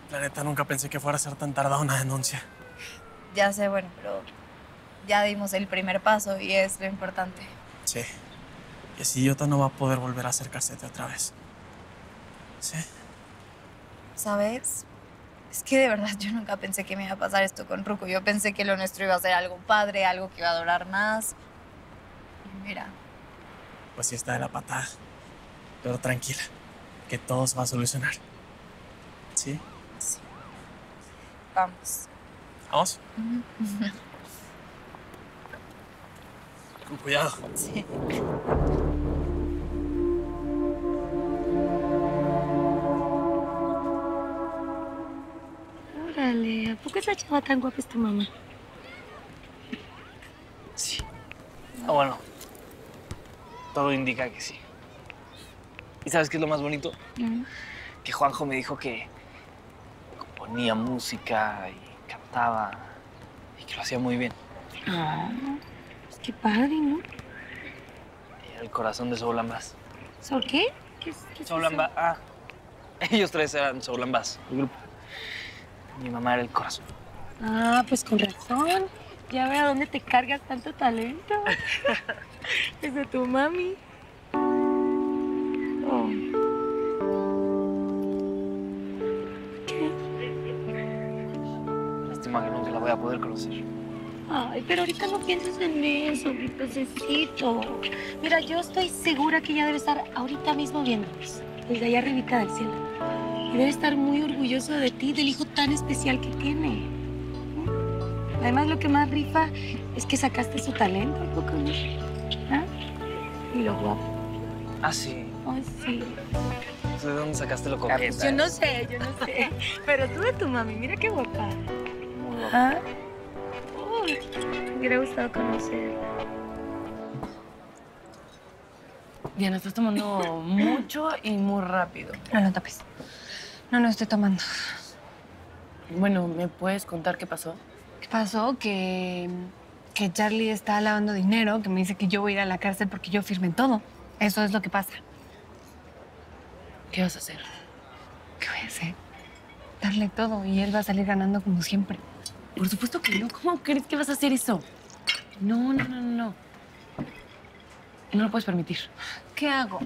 La neta, nunca pensé que fuera a ser tan tardada una denuncia. Ya sé, bueno, pero ya dimos el primer paso y es lo importante. Sí. Y así Yota no va a poder volver a acercarse otra vez. Sí. ¿Sabes? Es que de verdad yo nunca pensé que me iba a pasar esto con Ruco. Yo pensé que lo nuestro iba a ser algo padre, algo que iba a durar más. Y mira. Pues sí está de la patada. Pero tranquila, que todo se va a solucionar. ¿Sí? Sí. Vamos. ¿Vamos? Con cuidado. Sí. Órale, ¿a poco esa chava tan guapa es tu mamá? Sí. Bueno, todo indica que sí. ¿Y sabes qué es lo más bonito? Que Juanjo me dijo que componía música y cantaba y que lo hacía muy bien. Ah, pues qué padre, ¿no? Y era el corazón de Soul and Bass. ¿Soul qué? ¿Qué es Soul and eso? Bass. Ah, ellos tres eran Soul and Bass, el grupo. Mi mamá era el corazón. Ah, pues con razón. Ya veo a dónde te cargas tanto talento. Es de tu mami. Oh. ¿Qué? Lástima que nunca la voy a poder conocer. Ay, pero ahorita no pienses en eso, mi pececito. Mira, yo estoy segura que ella debe estar ahorita mismo viéndonos, desde allá arribita del cielo. Y debe estar muy orgulloso de ti, del hijo tan especial que tiene. Además, lo que más rifa es que sacaste su talento, ¿a poco no? ¿Ah? Y lo guapo. Ah, sí. Ay, sí. ¿De dónde sacaste lo Ah, coqueta? pues yo no sé. Pero tú de tu mami, mira qué guapa. Muy guapa. ¿Ah? Uy, me hubiera gustado conocerla. Diana, estás tomando mucho y muy rápido. No lo tapes. No estoy tomando. Bueno, ¿me puedes contar qué pasó? ¿Qué pasó? Que Charlie está lavando dinero, que me dice que yo voy a ir a la cárcel porque yo firmé todo. Eso es lo que pasa. ¿Qué vas a hacer? ¿Qué voy a hacer? Darle todo y él va a salir ganando como siempre. Por supuesto que no. ¿Cómo crees que vas a hacer eso? No. No lo puedes permitir. ¿Qué hago?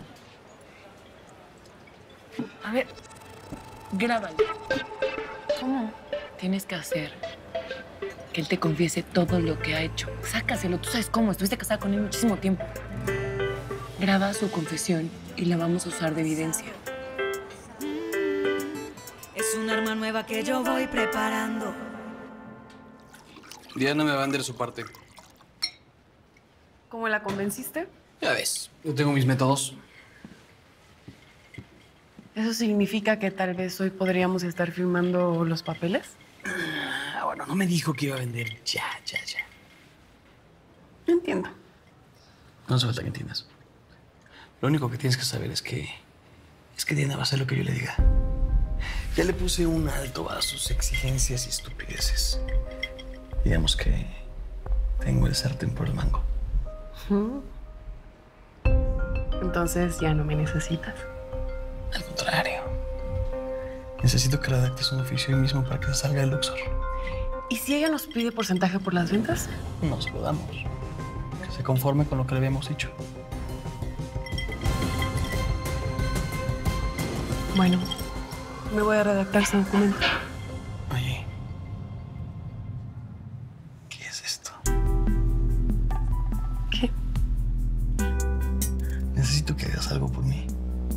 A ver, grábalo. ¿Cómo? Tienes que hacer que él te confiese todo lo que ha hecho. Sácaselo, tú sabes cómo. Estuviste casada con él muchísimo tiempo. Graba su confesión y la vamos a usar de evidencia. Es un arma nueva que yo voy preparando. Diana me va a vender su parte. ¿Cómo la convenciste? Ya ves, yo tengo mis métodos. ¿Eso significa que tal vez hoy podríamos estar firmando los papeles? Bueno, no me dijo que iba a vender ya. No entiendo. No hace falta que entiendas. Lo único que tienes que saber es que Diana va a hacer lo que yo le diga. Ya le puse un alto a sus exigencias y estupideces. Digamos que tengo el sartén por el mango. Entonces ya no me necesitas. Al contrario. Necesito que redactes un oficio hoy mismo para que se salga del Luxor. ¿Y si ella nos pide porcentaje por las ventas? No se lo damos. Que se conforme con lo que le habíamos dicho. Bueno, me voy a redactar su documento. Oye, ¿qué es esto? ¿Qué? Necesito que hagas algo por mí.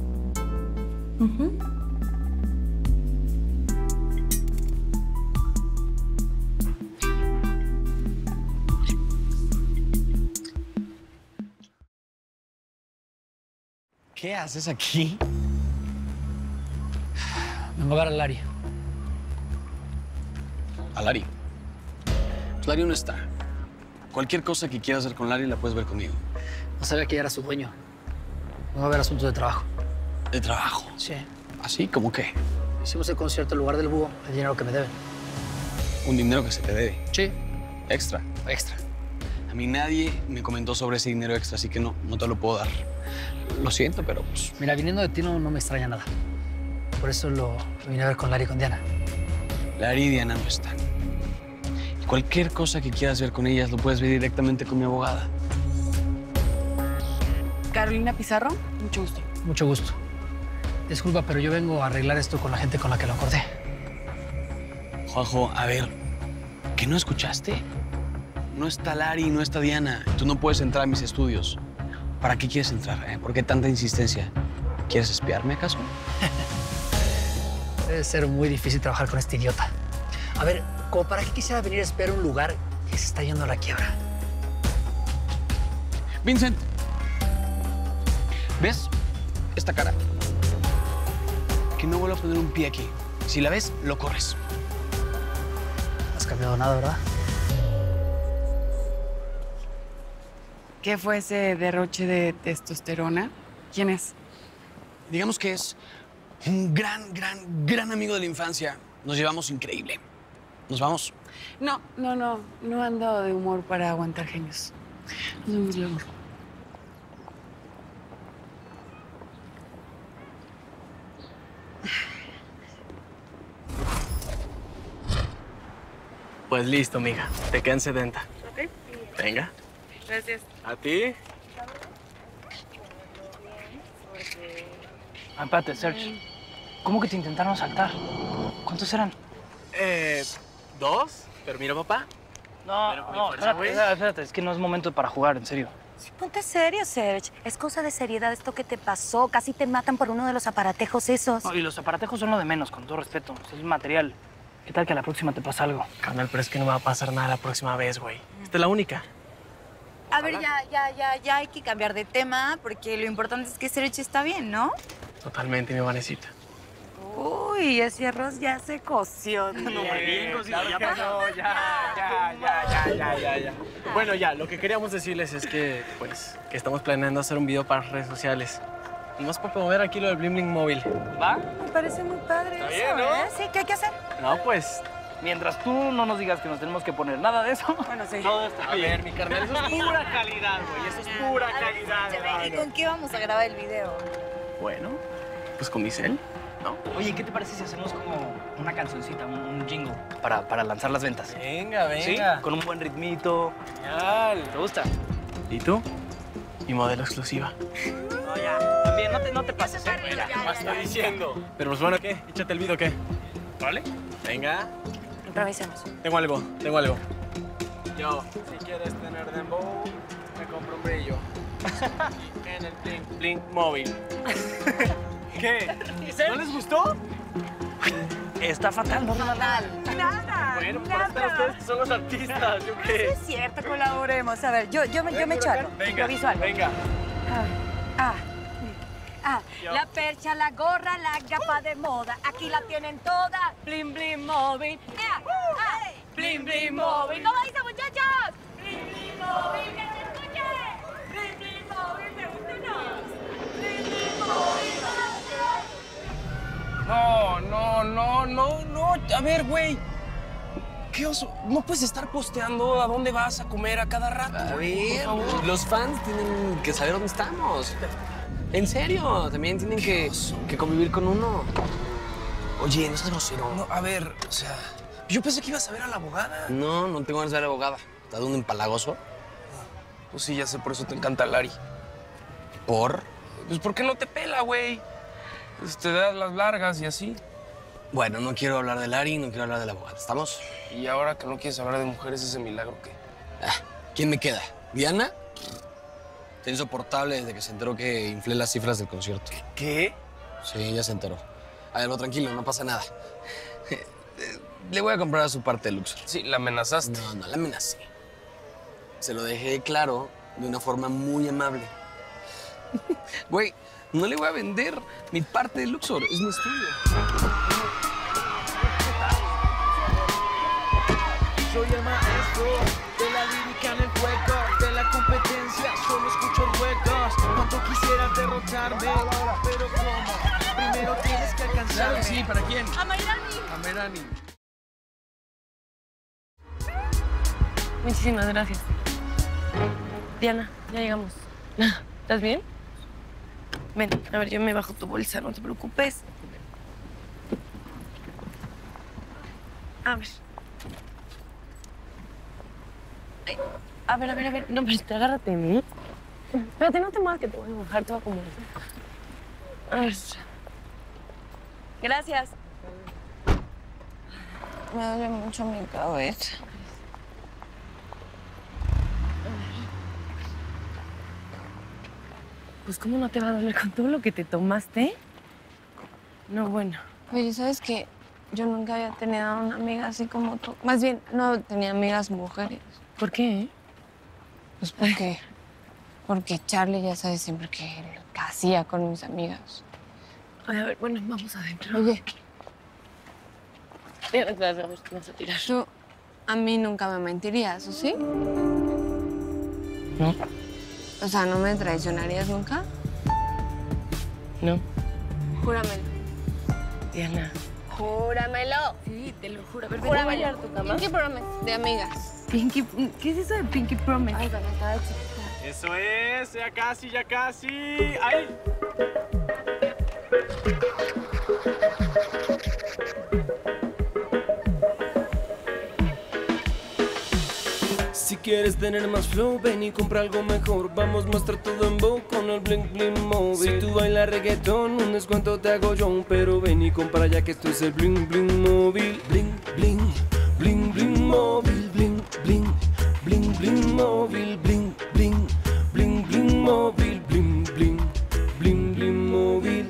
¿Qué haces aquí? Vengo a ver a Lari. ¿A Lari? Pues Lari no está. Cualquier cosa que quieras hacer con Lari la puedes ver conmigo. No sabía que ella era su dueño. Vengo a ver asuntos de trabajo. ¿De trabajo? Sí. ¿Así? ¿Cómo qué? Hicimos el concierto en lugar del búho, el dinero que me deben. Un dinero que se te debe. Sí. Extra. Extra. A mí nadie me comentó sobre ese dinero extra, así que no te lo puedo dar. Lo siento, pero pues... Mira, viniendo de ti no me extraña nada. Por eso lo vine a ver con Lari y con Diana. Lari y Diana no están. Y cualquier cosa que quieras ver con ellas lo puedes ver directamente con mi abogada. Carolina Pizarro, mucho gusto. Mucho gusto. Disculpa, pero yo vengo a arreglar esto con la gente con la que lo acordé. Juanjo, a ver, ¿qué no escuchaste? No está Lari, no está Diana. Tú no puedes entrar a mis estudios. ¿Para qué quieres entrar? ¿Por qué tanta insistencia? ¿Quieres espiarme, acaso? Debe ser muy difícil trabajar con este idiota. A ver, ¿como para qué quisiera venir a espiar un lugar que se está yendo a la quiebra? Vincent, ¿ves esta cara? Que no vuelva a poner un pie aquí. Si la ves, lo corres. No has cambiado nada, ¿verdad? ¿Qué fue ese derroche de testosterona? ¿Quién es? Digamos que es un gran amigo de la infancia. Nos llevamos increíble. ¿Nos vamos? No ando de humor para aguantar genios. Nos vemos luego. Pues listo, mija. Te quedan 70. Ok. Venga. Gracias. ¿A ti? Espérate, Serge. ¿Cómo que te intentaron asaltar? ¿Cuántos eran? 2. Pero mira, papá. No, espérate. Es que no es momento para jugar, en serio. Ponte serio, Serge. Es cosa de seriedad esto que te pasó. Casi te matan por uno de los aparatejos esos. No, y los aparatejos son lo de menos, con todo respeto. Es material. ¿Qué tal que a la próxima te pasa algo? Carnal, pero es que no me va a pasar nada la próxima vez, güey. Esta es la única. A ver, ya hay que cambiar de tema, porque lo importante es que Serge está bien, ¿no? Totalmente, mi Vanesita. Uy, ese arroz ya se coció. Bien cocido, ya pasó. Ya. Bueno, ya, lo que queríamos decirles es que, pues, que estamos planeando hacer un video para las redes sociales. Nomás para promover aquí lo del Bling Bling móvil. ¿Va? Me parece muy padre Está eso, bien, ¿no? ¿eh? Sí, ¿qué hay que hacer? No, pues, Mientras tú no nos digas que nos tenemos que poner nada de eso. Bueno, sí. todo está bien. A ver, mi carnal, eso es pura calidad, güey. Eso es pura calidad. ¿Y con qué vamos a grabar el video? Bueno, pues con mi cel, ¿no? Oye, ¿qué te parece si hacemos como una cancioncita, un jingle para lanzar las ventas? Venga, ¿Sí? Con un buen ritmito. Genial. ¿Te gusta? ¿Y tú? Mi modelo exclusiva. No, ya. También, no te pases, ¿eh? Mira, ¿qué más estoy diciendo? Pero pues bueno, ¿qué? Échate el video, ¿qué? ¿Vale? Venga. Improvisemos. Tengo algo. Yo, si quieres tener dembow, me compro un brillo. En el Blink Blink móvil. ¿Qué? ¿No les gustó? Está fatal, ¿no? Nada. Bueno, pues para estar ustedes que son los artistas, ¿yo qué? Es cierto, colaboremos. A ver, yo me echo algo. Venga, Improviso algo. venga. La percha, la gorra, la gapa de moda. Aquí la tienen toda. Blim, blim, móvil. Blim, blim, móvil. ¿Cómo dice, muchachos? Blim, blim, móvil. ¡Que se escuche! Blim, blim, móvil. ¿Te gusta o no? Blim, blim, móvil. No. A ver, güey. ¿Qué oso? No puedes estar posteando a dónde vas a comer a cada rato. A ver, los fans tienen que saber dónde estamos. En serio, también tienen que convivir con uno. Oye, no seas grosero. No, a ver, o sea, yo pensé que ibas a ver a la abogada. No tengo ganas de ver a la abogada. ¿Estás de un empalagoso? Pues sí, ya sé, por eso te encanta Lari. ¿Por? Pues porque no te pela, güey. Pues te das las largas y así. Bueno, no quiero hablar de Lari, no quiero hablar de la abogada. ¿Estamos? Y ahora que no quieres hablar de mujeres, ese milagro que... ¿Quién me queda? ¿Diana? Está insoportable desde que se enteró que inflé las cifras del concierto. ¿Qué? Sí, ya se enteró. A ver, tranquilo, no pasa nada. Le voy a comprar su parte de Luxor. Sí, la amenazaste. No la amenacé. Se lo dejé claro de una forma muy amable. Güey, no le voy a vender mi parte de Luxor, es mi estudio. Soy el maestro de la lírica en el juego, de la competencia, solo escucho ruegos. Cuando quisieras derrotarme, pero ¿cómo? Primero tienes que alcanzarme. Sí, ¿para quién? A Mayrani. A Mayrani. Muchísimas gracias. Diana, ya llegamos. ¿Estás bien? Ven, a ver, yo me bajo tu bolsa, no te preocupes. Muchísimas gracias. Diana, ya llegamos. ¿Estás bien? Ven, a ver, yo me bajo tu bolsa, no te preocupes. Muchísimas gracias. Diana, ya llegamos. ¿Estás bien? Ven, a ver, yo me bajo tu bolsa, no te preocupes. Ven, a ver, yo me bajo tu bolsa, no te preocupes. A ver. Ay, a ver. No, pero agárrate de mí. Espérate, no te muevas que te voy a bajar, te voy a acomodar. A ver. Gracias. Me duele mucho mi cabeza. Pues, ¿cómo no te va a doler con todo lo que te tomaste? No, bueno. Oye, ¿sabes qué? Yo nunca había tenido una amiga así como tú. Más bien, no tenía amigas mujeres. ¿Por qué? Pues porque Charlie ya sabe siempre que hacía con mis amigas. Ay, a ver, bueno, vamos adentro. Oye, a ver, ¿qué vas a tirar? tú a mí nunca me mentirías, ¿o sí? No. O sea, ¿no me traicionarías nunca? No. Júramelo. Diana. Júramelo. Sí, te lo juro. A ver, Júramelo. ¿ven a bailar tu cama? Pinky Promise, de amigas. Pinky... ¿Qué es eso de Pinky Promise? Ay, cuando estaba chiquita. Eso es, ya casi, ya casi. ¡Ay! Si quieres tener más flow, ven y compra algo mejor. Vamos, muestra todo en Vogue con el Bling Bling Móvil. Si tú bailas reggaetón, un descuento te hago yo. Pero ven y compra ya que esto es el Bling Bling Móvil. Bling, bling, bling, bling móvil. Bling, bling, bling, bling móvil. Bling, bling, bling, bling móvil. Bling, bling, bling, bling móvil.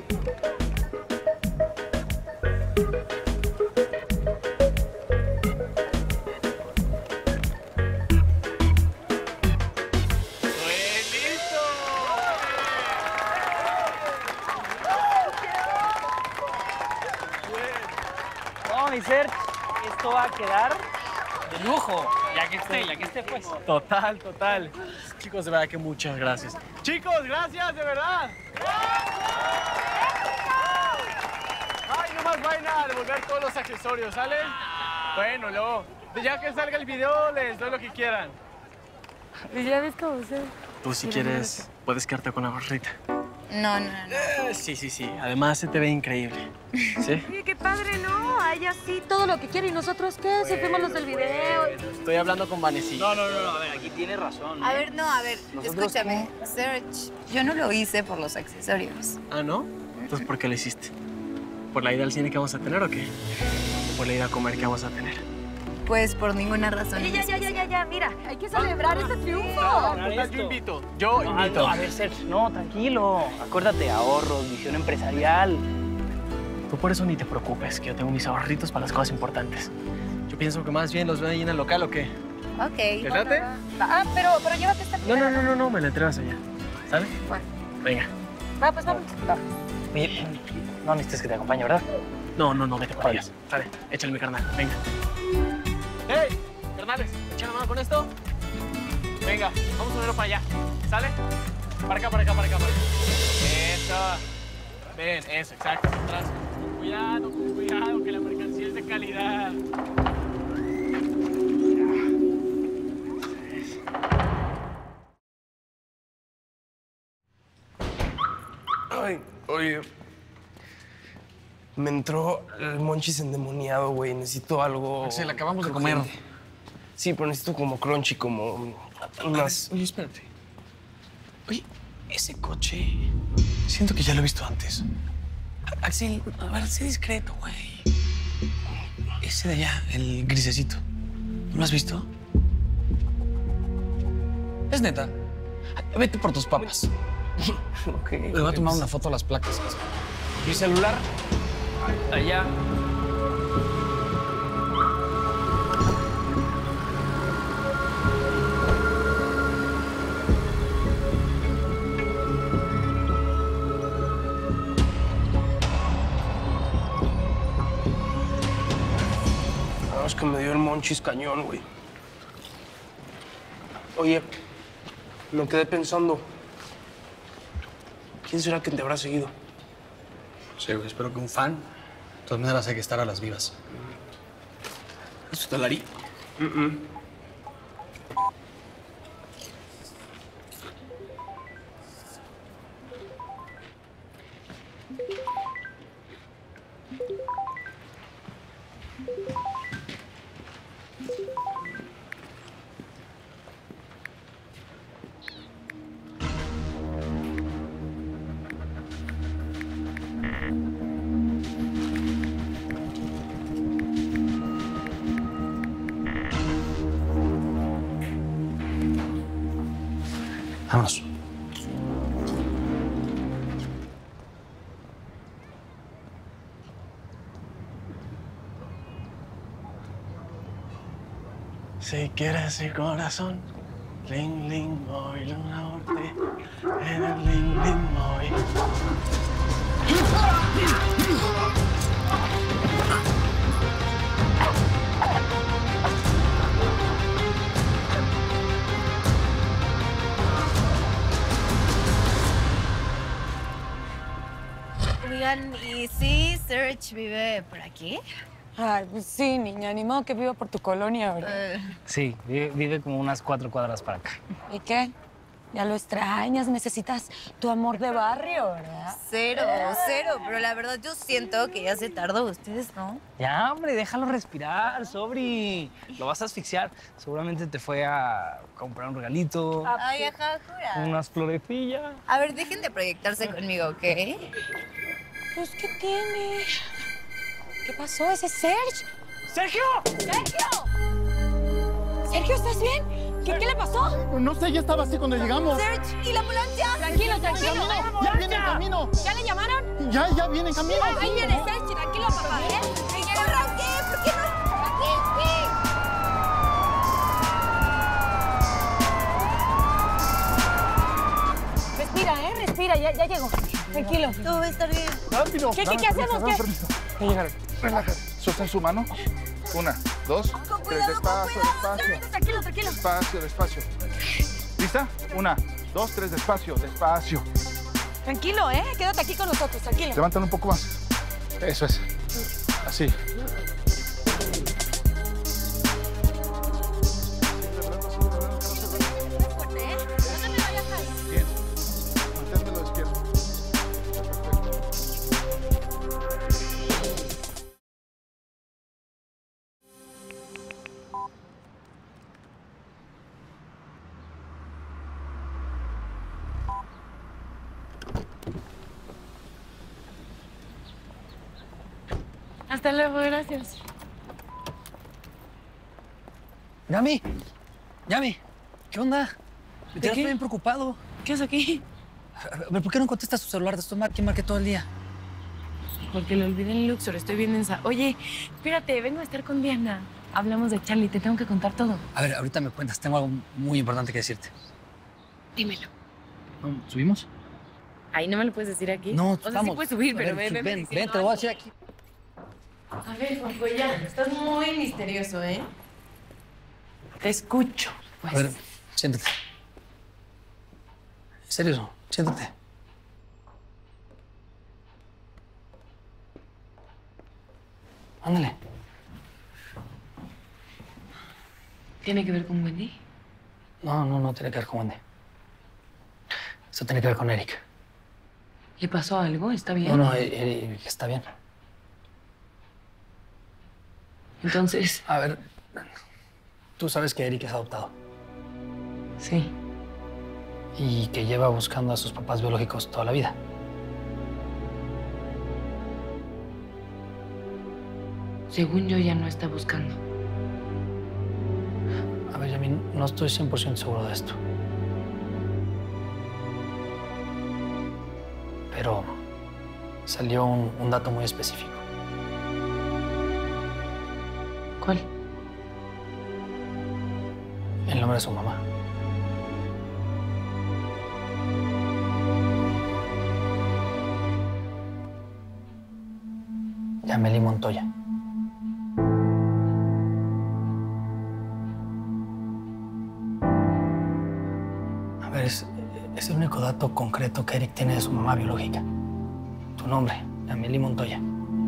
No, mi Serge, esto va a quedar de lujo. Ya que esté, pues. Total, total. Chicos, de verdad que muchas gracias. Chicos, gracias, de verdad. Ay, nomás vayan a devolver todos los accesorios, ¿sale? Bueno, luego, ya que salga el video, les doy lo que quieran. Ya ves cómo se... Tú, si quieres, puedes quedarte con la gorrita. No. Sí. Además, se te ve increíble. ¿Sí? Oye, qué padre, ¿no? Ay, así, todo lo que quiere. ¿Y nosotros qué? Si fuimos los del video. Estoy hablando con Vanesita. No, a ver, aquí tiene razón. A ver, escúchame. Serge, yo no lo hice por los accesorios. ¿Ah, no? Entonces, ¿por qué lo hiciste? ¿Por la ida al cine que vamos a tener o qué? ¿O por la ida a comer que vamos a tener? Pues por ninguna razón. Oye, ya, mira. Hay que celebrar este triunfo. Yo invito. Yo invito. No, a ver, Serge, no, tranquilo. Acuérdate, ahorros, visión empresarial. Tú por eso ni te preocupes, que yo tengo mis ahorritos para las cosas importantes. Yo pienso que más bien los veo ahí en el local, ¿o qué? Ok. ¿Te late? Pero llévate esta primera. No, me la entregas allá. ¿Sale? Bueno. Venga. Va, pues vamos. Oye, no necesitas que te acompañe, ¿verdad? No, vete por ellas. Sale, échale mi carnal, venga. ¡Hey! Carnales, ¿echa la mano con esto? Venga, vamos a ponerlo para allá. ¿Sale? Para acá. Eso. Ven, eso, exacto. Atrás. Con cuidado, que la mercancía es de calidad. Ay, oye. Me entró el monchis endemoniado, güey. Necesito algo... Axel, acabamos de comer. Sí, pero necesito como crunchy, como unas... Oye, espérate. Oye, ese coche... Siento que ya lo he visto antes. Axel, a ver, sé discreto, güey. Ese de allá, el grisecito. ¿No lo has visto? Es neta. Vete por tus papas. Ok. Le voy a tomar una foto a las placas. ¿Mi celular? Allá. No, es que me dio el monchis cañón, güey. Oye, me quedé pensando. ¿Quién será quien te habrá seguido? Sí, güey, espero que un fan. De todas maneras hay que estar a las vivas. ¿Esto te lo haría? Vámonos. Si quieres mi corazón, ling, ling, voy, luna norte, en el ling, ling, voy. Oigan, ¿y sí, Serge vive por aquí? Ay, pues sí, niña, ni modo que viva por tu colonia, ¿verdad? Sí, vive como unas 4 cuadras para acá. ¿Y qué? Ya lo extrañas, necesitas tu amor de barrio, ¿verdad? Cero, pero la verdad yo siento que ya se tardó, ¿ustedes no? Ya, hombre, déjalo respirar, Sobri. Lo vas a asfixiar. Seguramente te fue a comprar un regalito, Ay, ajá, jura. unas florecillas. A ver, dejen de proyectarse conmigo, ¿ok? Pues, ¿qué tiene? ¿Qué pasó? ¿Ese es Serge? ¡Sergio! ¡Sergio! ¿Sergio, estás bien? ¿Qué le pasó? No sé, ya estaba así cuando llegamos. Serge, ¿y la ambulancia? Tranquilo. ¡Ya viene en camino! ¿Ya le llamaron? Ya viene en camino. Ahí viene Serge, tranquilo, papá, ¿eh? ¡Ya arranqué! ¿Por qué no? Respira, ya llegó. Tranquilo. Todo va a estar bien. Rápido. ¿Qué hacemos? ¿Qué? Ya llegaron. Relájate. Sostén su mano. 1, 2, 3, despacio. Tranquilo. Despacio. ¿Lista? 1, 2, 3, despacio. Tranquilo, ¿eh? Quédate aquí con nosotros, tranquilo. Levántalo un poco más. Eso es. Así. Bien. Manténmelo despierto. Hasta luego, gracias. Yami, ¿qué onda? Me ¿De quedas qué? bien preocupado. ¿Qué haces aquí? A ver, ¿por qué no contestas tu celular? Te estoy marque todo el día. Porque lo olvidé en Luxor, estoy bien densa. Oye, espérate, vengo a estar con Diana. Hablamos de Charlie, te tengo que contar todo. A ver, ahorita me cuentas. Tengo algo muy importante que decirte. Dímelo. ¿Subimos? Ahí no me lo puedes decir aquí. No, o sea, vamos. sí puedes subir, A pero ver, ven ven, diciendo te lo voy a algo. decir aquí. A ver, Juanjo, ya. Estás muy misterioso, ¿eh? Te escucho, pues. A ver, siéntate. En serio, siéntate. Ándale. ¿Tiene que ver con Wendy? No tiene que ver con Wendy. Esto tiene que ver con Eric. ¿Le pasó algo? ¿Está bien? No, Eric está bien. Entonces... A ver, tú sabes que Eric es adoptado. Sí. Y que lleva buscando a sus papás biológicos toda la vida. Según yo, ya no está buscando. A ver, Yami, no estoy 100% seguro de esto. Pero salió un dato muy específico. ¿Cuál? El nombre de su mamá. Yameli Montoya. A ver, es el único dato concreto que Eric tiene de su mamá biológica. Tu nombre, Yameli Montoya.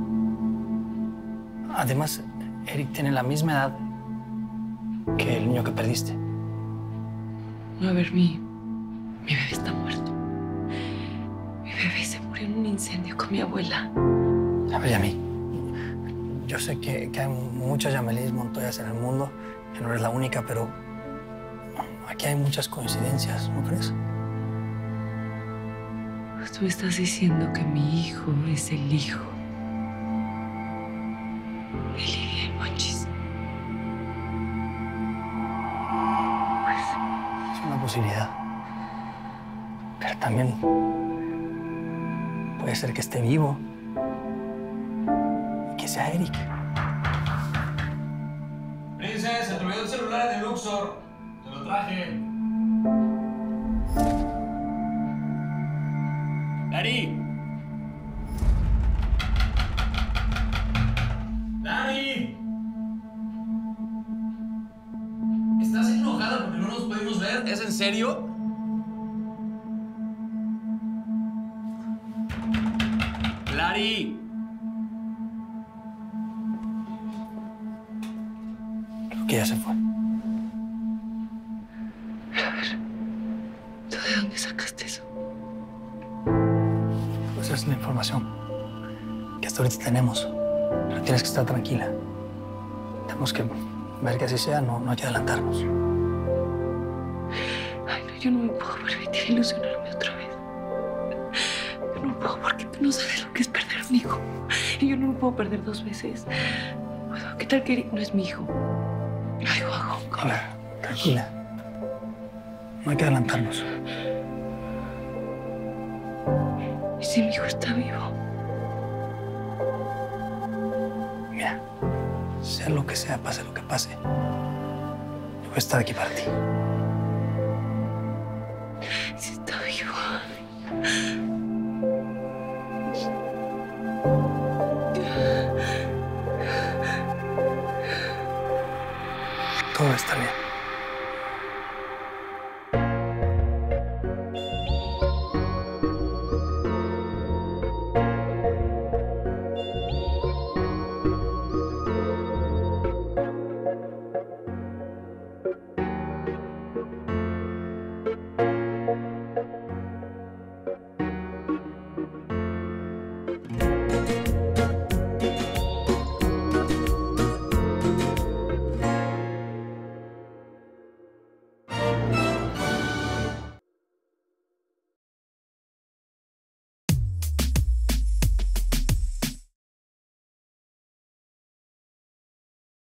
Además, Eric tiene la misma edad que el niño que perdiste. A ver, mi bebé está muerto. Mi bebé se murió en un incendio con mi abuela. A ver, Yami, yo sé que hay muchas Yamelis Montoyas en el mundo, que no eres la única, pero aquí hay muchas coincidencias, ¿no crees? Tú estás diciendo que mi hijo es el hijo de Lidia y Monchis. Es una posibilidad. también puede ser que esté vivo y que sea Eric. Princess, se te olvidó el celular en el Luxor. Te lo traje. ¡Dari! ¡Dari! ¿Estás enojada porque no nos pudimos ver? ¿Es en serio? ¡Lari! Creo que ya se fue. A ver, ¿tú de dónde sacaste eso? Pues es la información que hasta ahorita tenemos. Pero tienes que estar tranquila. Tenemos que ver que así sea, no hay que adelantarnos. Ay, no, yo no me puedo permitir ilusionarme otra vez. Yo no puedo porque tú no sabes lo que es perder un hijo. Y yo no lo puedo perder 2 veces. ¿Qué tal que Eric no es mi hijo? Algo hago. A ver, tranquila. No hay que adelantarnos. ¿Y si mi hijo está vivo? Mira, sea lo que sea, pase lo que pase, yo voy a estar aquí para ti. Si está vivo. Todo va a estar bien.